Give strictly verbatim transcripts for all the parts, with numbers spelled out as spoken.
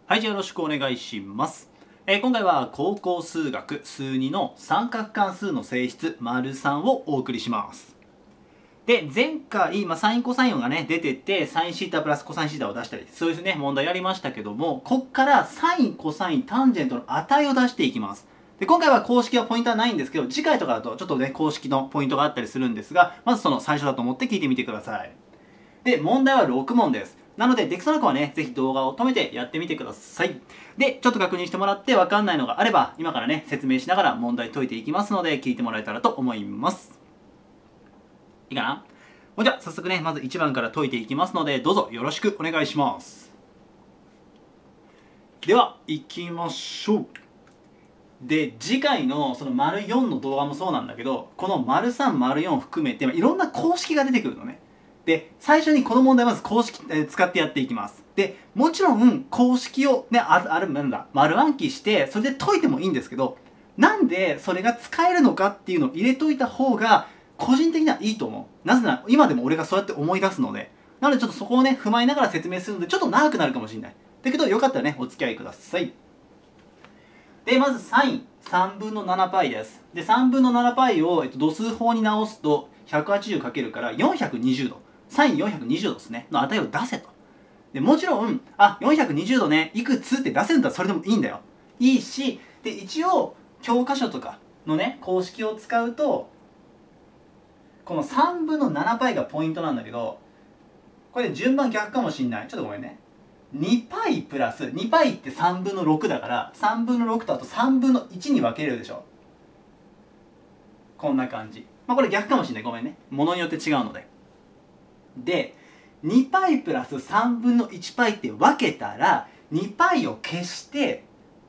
はい、じゃあよろしくお願いします。えー今回は高校数学数にの三角関数の性質 ③ をお送りします。で、前回、まあ、サインコサインがね、出てて、サインシータプラスコサインシータを出したり、そういうね、問題やりましたけども、こっからサイン、コサイン、タンジェントの値を出していきます。で、今回は公式はポイントはないんですけど、次回とかだとちょっとね、公式のポイントがあったりするんですが、まずその最初だと思って聞いてみてください。で、問題はろく問です。なので、できそうな子はね、ぜひ動画を止めてやってみてください。で、ちょっと確認してもらって分かんないのがあれば、今からね、説明しながら問題解いていきますので、聞いてもらえたらと思います。いいかな？じゃあ、早速ね、まずいちばんから解いていきますので、どうぞよろしくお願いします。では、いきましょう。で、次回のその丸よんの動画もそうなんだけど、この丸さん、丸よん含めて、いろんな公式が出てくるのね。で、最初にこの問題まず公式、えー使ってやっていきます。で、もちろん公式をね、ある、ある、なんだ、丸暗記して、それで解いてもいいんですけど、なんでそれが使えるのかっていうのを入れといた方が、個人的にはいいと思う。なぜなら、今でも俺がそうやって思い出すので。なのでちょっとそこをね、踏まえながら説明するので、ちょっと長くなるかもしれない。だけど、よかったらね、お付き合いください。で、まずサインさんぶんのななパイです。で、さんぶんのななパイを、えっと、度数法に直すと ひゃくはちじゅうかける からよんひゃくにじゅうど。サインよんひゃくにじゅうどですね。の値を出せと。で、もちろん、あ、よんひゃくにじゅうどね、いくつって出せるんだったらそれでもいいんだよ。いいし、で、一応、教科書とかのね、公式を使うと、このさんぶんのななパイがポイントなんだけど、これ順番逆かもしんない。ちょっとごめんね。にパイプラス、にパイってさんぶんのろくだから、さんぶんのろくとあとさんぶんのいちに分けれるでしょ。こんな感じ。まあこれ逆かもしんない。ごめんね。ものによって違うので。で、にパイプラスさんぶんのいちパイって分けたら、にパイを消して、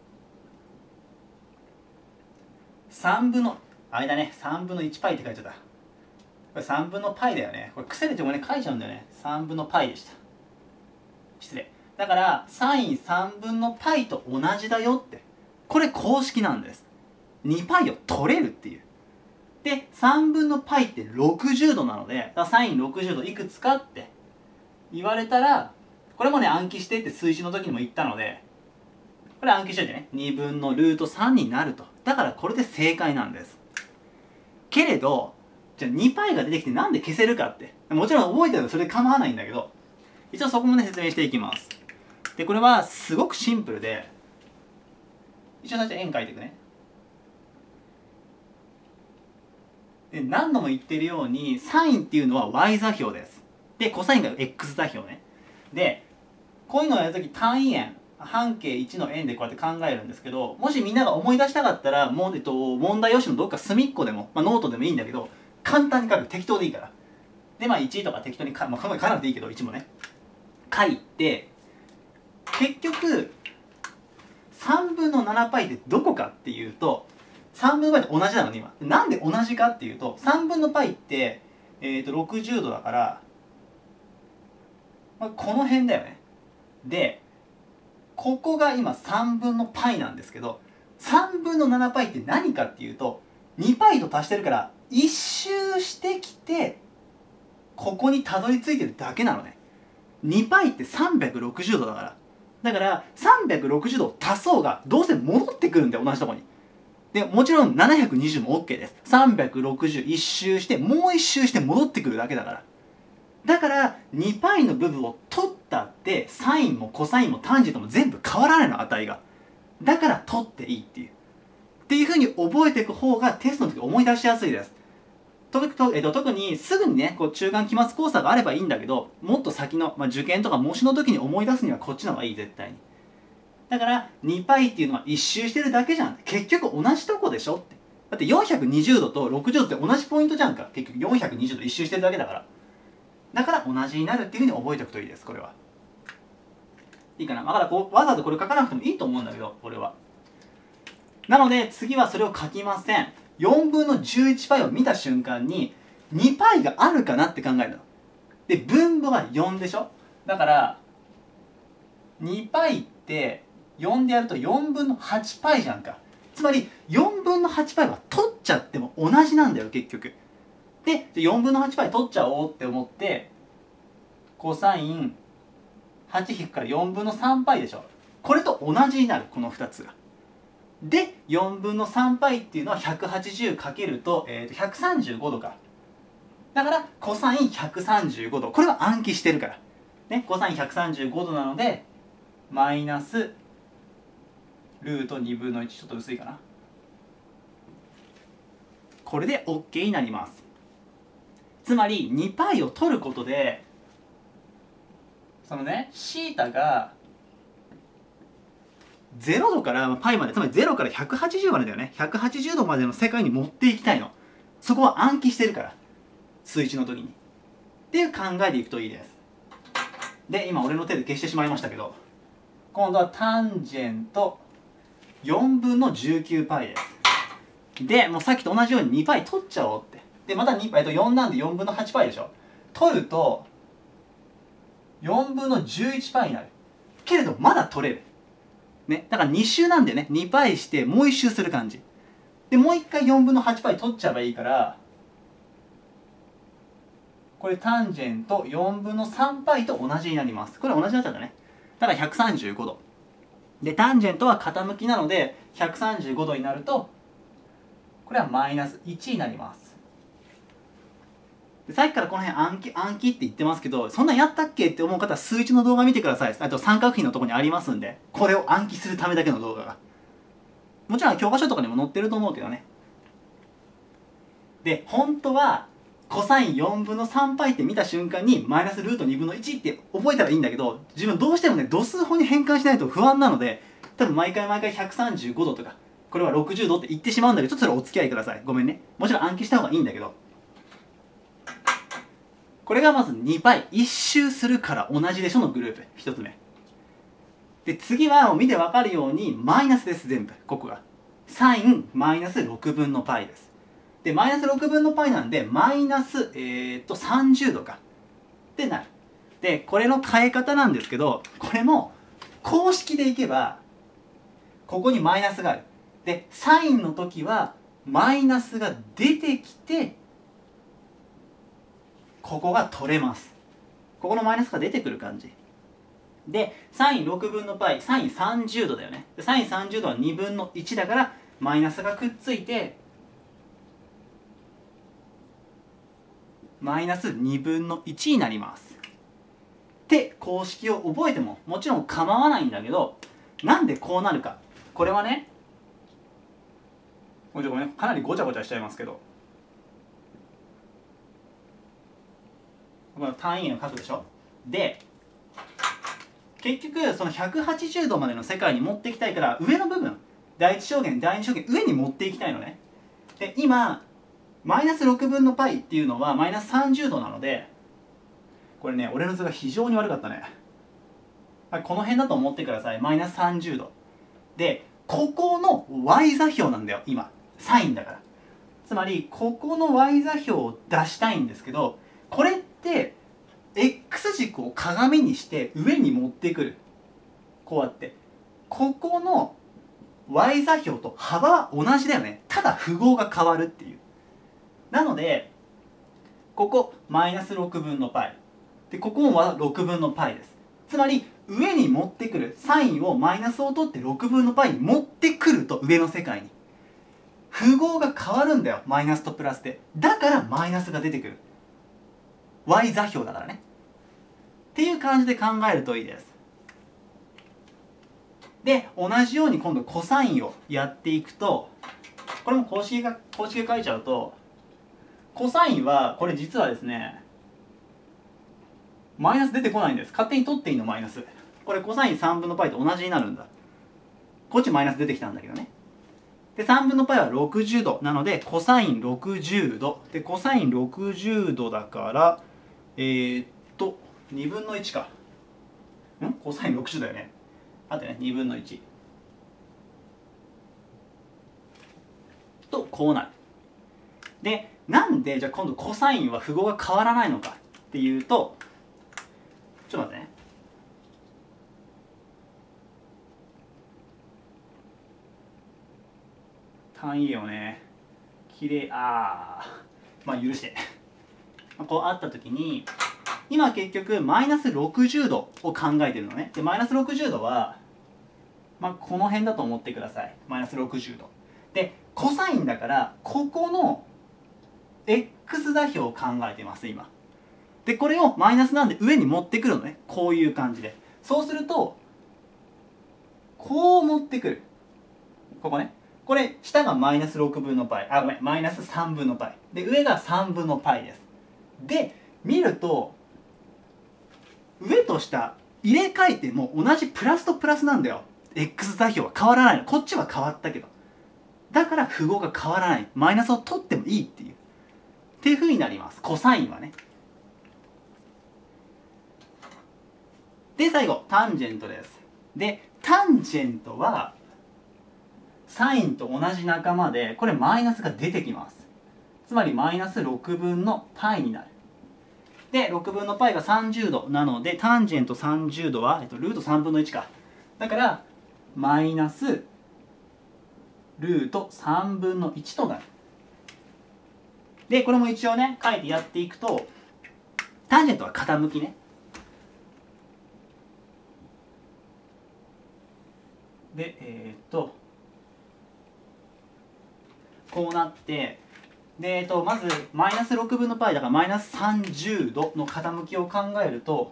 さんぶんの、あれだね、さんぶんのいちパイって書いちゃった。これさんぶんのパイだよね。これ癖でてもね、書いちゃうんだよね。さんぶんのパイでした。失礼。だから、サインさんぶんのパイと同じだよって。これ公式なんです。にパイを取れるっていう。で、さんぶんのパイってろくじゅうどなので、だからサインろくじゅうどいくつかって言われたら、これもね、暗記してって数字の時にも言ったので、これ暗記しといてね、にぶんのルートさんになると。だからこれで正解なんです。けれど、じゃあにパイが出てきてなんで消せるかって。もちろん覚えてるとそれで構わないんだけど、一応そこもね、説明していきます。で、これはすごくシンプルで、一応最初円描いていくね。で、何度も言ってるように、サインっていうのは y 座標です。で、コサインが x 座標ね。で、こういうのをやるとき単位円、半径いちの円でこうやって考えるんですけど、もしみんなが思い出したかったら、もう、えっと、問題用紙のどっか隅っこでも、まあ、ノートでもいいんだけど、簡単に書く。適当でいいから。で、まあいちとか適当にか、まあ、書かなくていいけど、いちもね。書いて、結局、さんぶんのななパイってどこかっていうと、さんぶんのパイって同じなのね、今。なんで同じかっていうと、さんぶんのパイって、えっと、ろくじゅうどだから、まあ、この辺だよね。で、ここが今さんぶんのパイなんですけど、さんぶんのななパイって何かっていうと、にパイと足してるから、一周してきて、ここにたどり着いてるだけなのね。にパイってさんびゃくろくじゅうどだから。だからさんびゃくろくじゅうど足そうがどうせ戻ってくるんだよ、同じとこに。で、もちろんななひゃくにじゅうも OK です。さんびゃくろくじゅう一周して、もう一周して戻ってくるだけだから。だから、にパイの部分を取ったって、サインもコサインもタンジェントも全部変わらないの、値が。だから取っていいっていう。っていうふうに覚えていく方がテストの時思い出しやすいです。ととえっと、特にすぐにね、こう中間期末考査があればいいんだけど、もっと先の、まあ、受験とか模試の時に思い出すにはこっちの方がいい、絶対に。だから、にパイっていうのは一周してるだけじゃん。結局同じとこでしょって。だってよんひゃくにじゅうどとろくじゅうどって同じポイントじゃんか。結局よんひゃくにじゅうど一周してるだけだから。だから同じになるっていうふうに覚えておくといいです、これは。いいかな。だからこう、わざわざこれ書かなくてもいいと思うんだけど、これは。なので、次はそれを書きません。よんぶんのじゅういちパイを見た瞬間に、にパイがあるかなって考えるの。で、分母がよんでしょ。だから、にパイってよんでやるとよんぶんのはちパイじゃんか。つまり、よんぶんのはちパイは取っちゃっても同じなんだよ、結局。で、よんぶんのはちパイ取っちゃおうって思って、コサインはち引くからよんぶんのさんパイでしょ。 これと同じになる、このふたつが。でよんぶんのさんパイっていうのは ひゃくはちじゅうかけると、えー、とひゃくさんじゅうごどか。だからコサインひゃくさんじゅうごど、これは暗記してるから、ね、コサインひゃくさんじゅうごどなのでマイナスルートにぶんのいち、ちょっと薄いかな。これで OK になります。つまり にパイ を取ることでそのねシータがゼロどからパイまで、つまりゼロからひゃくはちじゅうまでだよね。ひゃくはちじゅうどまでの世界に持っていきたいの。そこは暗記してるから、数一の時にっていう考えでいくといいです。で今俺の手で消してしまいましたけど、今度はタンジェントよんぶんのじゅうきゅうパイです。でもうさっきと同じようににパイ取っちゃおうって。でまたにパイとよんなんでよんぶんのはちパイでしょ。取るとよんぶんのじゅういちパイになるけれどまだ取れるね。だからに周なんでね、にパイしてもういち周する感じで、もういっかいよんぶんのはちパイ取っちゃえばいいから、これタンジェントよんぶんのさんパイと同じになります。これ同じになっちゃったね。だからひゃくさんじゅうごどで、タンジェントは傾きなのでひゃくさんじゅうごどになると、これはマイナスいちになります。でさっきからこの辺暗記暗記って言ってますけど、そんなんやったっけって思う方は数一の動画見てください。あと三角比のところにありますんで、これを暗記するためだけの動画がもちろん教科書とかにも載ってると思うけどね。で本当はコサインよんぶんのさんパイって見た瞬間にマイナスルートにぶんのいちって覚えたらいいんだけど、自分どうしてもね度数法に変換しないと不安なので、多分毎回毎回ひゃくさんじゅうごどとかこれはろくじゅうどって言ってしまうんだけど、ちょっとそれお付き合いください。ごめんね。もちろん暗記した方がいいんだけど、これがまずにパイいち周するから同じでしょのグループひとつめで、次は見て分かるようにマイナスです。全部ここがサインマイナスろくぶんのパイです。でマイナスろくぶんのパイなんでマイナス、えー、っとさんじゅうどかってなる。でこれの変え方なんですけど、これも公式でいけばここにマイナスがある。でサインの時はマイナスが出てきてここが取れます。ここのマイナスが出てくる感じで、サインろくぶんのパイ、サインさんじゅうどだよね。サインさんじゅうどはにぶんのいちだからマイナスがくっついてマイナスにぶんのいちになりますって公式を覚えてももちろん構わないんだけど、なんでこうなるか。これはね、ごめんね、かなりごちゃごちゃしちゃいますけど、この単位を書くでしょ。で結局そのひゃくはちじゅうどまでの世界に持っていきたいから、上の部分第一象限第二象限上に持っていきたいのね。で今マイナスろくぶんのパイっていうのはマイナスさんじゅうどなので、これね俺の図が非常に悪かったね。この辺だと思ってください。マイナスさんじゅうどで、ここの y 座標なんだよ今サインだから。つまりここの y 座標を出したいんですけど、これって x 軸を鏡にして上に持ってくる。こうやってここの y 座標と幅は同じだよね。ただ符号が変わるっていう。なのでここマイナスろくぶんのパイで、ここもろくぶんのパイです。つまり上に持ってくるサインをマイナスを取ってろくぶんのパイに持ってくると、上の世界に符号が変わるんだよ、マイナスとプラスで。だからマイナスが出てくる。 y 座標だからねっていう感じで考えるといいです。で同じように今度コサインをやっていくと、これも公式が公式で書いちゃうと、コサインはこれ実はですねマイナス出てこないんです。勝手に取っていいのマイナス。これコサインさんぶんのパイと同じになるんだ。こっちマイナス出てきたんだけどね。でさんぶんのパイはろくじゅうどなのでコサインろくじゅうどで、コサインろくじゅうどだからえー、っとにぶんのいちかんコサインろくじゅうだよね。あとねにぶんのいちとこうなる。でなんでじゃあ今度コサインは符号が変わらないのかっていうと、ちょっと待ってね。単位をねきれいああまあ許してこうあった時に、今結局マイナスろくじゅうどを考えてるのね。でマイナスろくじゅうどはまあ、この辺だと思ってください。マイナスろくじゅうどでコサインだからここの x 座標を考えてます今で。これをマイナスなんで上に持ってくるのね。こういう感じで。そうするとこう持ってくる。ここね。これ下がマイナスろくぶんの π、あ、ごめん、マイナスさんぶんの π で上がさんぶんの π です。で見ると上と下入れ替えても同じプラスとプラスなんだよ。 x 座標は変わらないの。こっちは変わったけど、だから符号が変わらない。マイナスを取ってもいいっていうっていうふうになります。コサインはね。で最後タンジェントです。でタンジェントはサインと同じ仲間で、これマイナスが出てきます。つまりマイナスろくぶんの π になる。でろくぶんの π がさんじゅうどなので、タンジェントさんじゅうどは、えっと、ルートさんぶんのいちか。だからマイナスルートさんぶんのいちとなる。でこれも一応ね書いてやっていくと、タンジェントは傾きね。でえー、っとこうなって、で、えっと、まずマイナスろくぶんの π だからマイナスさんじゅうどの傾きを考えると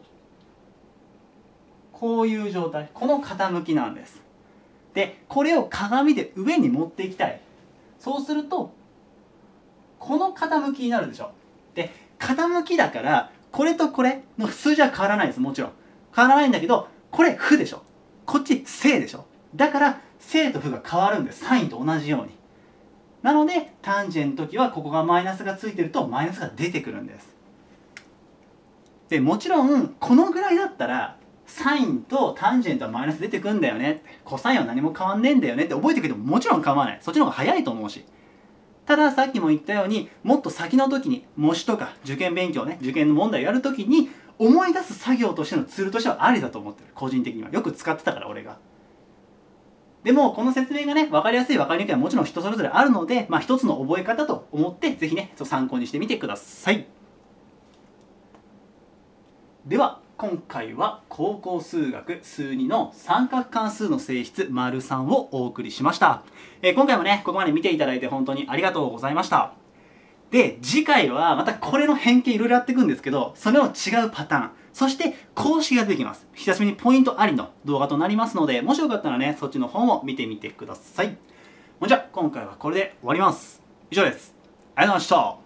こういう状態、この傾きなんです。でこれを鏡で上に持っていきたい。そうするとこの傾きになるでしょ。で傾きだからこれとこれの数字は変わらないです。もちろん変わらないんだけど、これ負でしょ、こっち正でしょ。だから正と負が変わるんです。サインと同じように。なのでタンジェントの時はここがマイナスがついてるとマイナスが出てくるんです。でもちろんこのぐらいだったらサインとタンジェントはマイナス出てくんだよね、コサインは何も変わんねえんだよねって覚えてくれてももちろん構わない。そっちの方が早いと思うし。たださっきも言ったように、もっと先の時に模試とか受験勉強ね、受験の問題をやる時に思い出す作業としてのツールとしてはありだと思ってる。個人的にはよく使ってたから俺が。でもこの説明がね分かりやすい分かりにくいはもちろん人それぞれあるので、まあ一つの覚え方と思ってぜひね参考にしてみてください。では今回は高校数学数にの三角関数の性質 ③ をお送りしました。えー、今回もねここまで見ていただいて本当にありがとうございました。で次回はまたこれの変形いろいろやっていくんですけど、それの違うパターン、そして公式が出てきます。久しぶりにポイントありの動画となりますので、もしよかったらねそっちの方も見てみてください。ほんじゃ今回はこれで終わります。以上です。ありがとうございました。